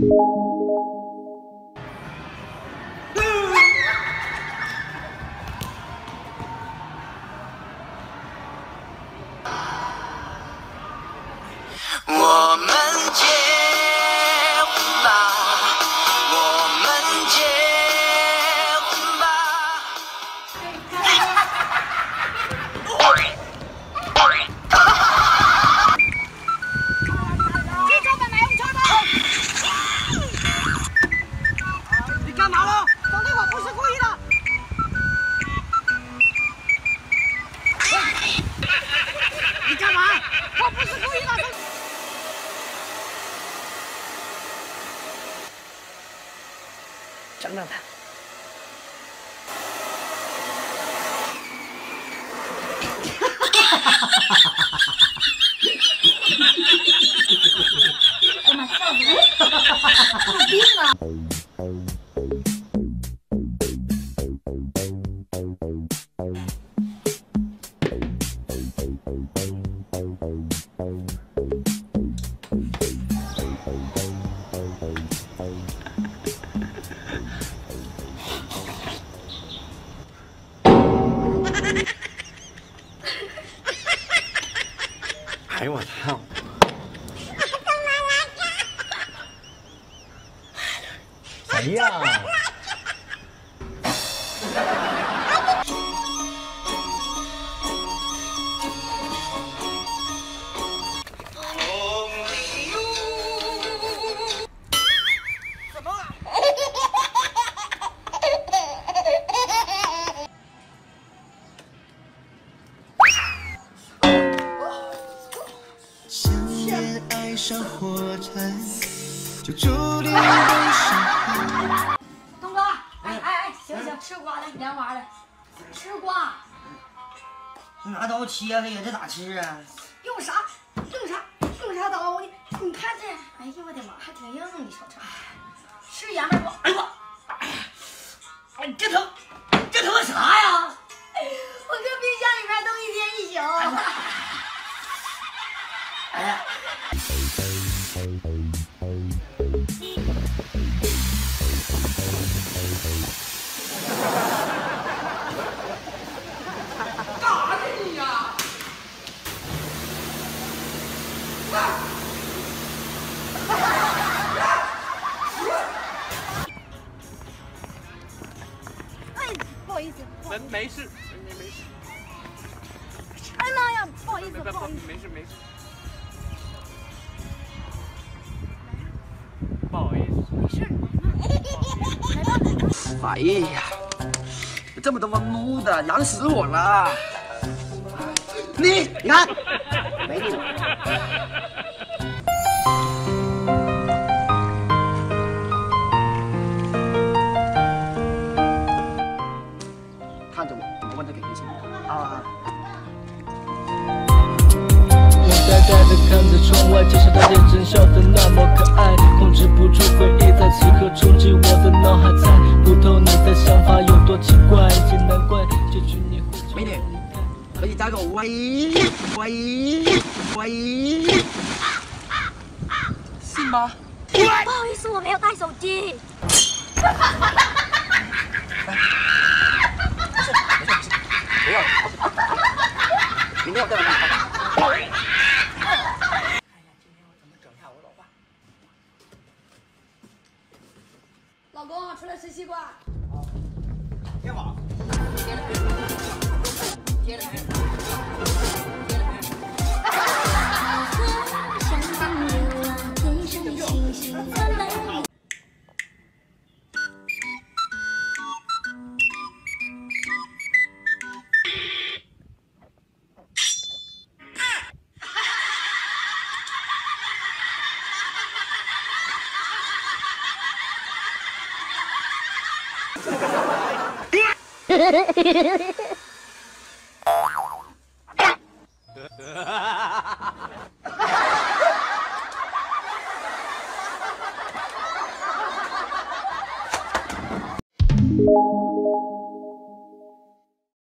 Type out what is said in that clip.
我们结婚吧，我们结婚吧。 你这干嘛用车的？你干嘛了？等会我不是故意的。你干嘛？我不是故意的。 整整他！ 哎呀妈，笑死我！有病啊！ 哎呦我操！谁呀？ 怎么了？ 爱上火柴，就注定被伤害。 东哥，行，吃瓜来，凉瓜来，吃瓜。 拿刀切了呀，这咋吃啊？ 用啥刀？你看这，哎呦我的妈，还挺硬，你瞅瞅。吃爷们儿不？ 哎呦我，哎，这他妈啥呀？ 我搁冰箱里面冻一天一宿。 哎呀！ 不好意思， 没事，没事。 哎妈呀，不好意思， 没事。不好意思。 没事，来吧。 哎呀，这么多纹路的，难死我了！你看，没你。看着我，我问他给钱啊。 呆呆地看着窗外，街上的脸真笑得那么可爱，控制不住回忆在此刻冲击我的脑海，猜不透你的想法有多奇怪，也难怪结局你会找美女，可以加个喂，信吗？ 不好意思，我没有带手机。 不要，明天我再来给你看。哎呀，今天我怎么整下我老爸？ 老公，出来吃西瓜。 天网。 嘿嘿嘿嘿嘿嘿。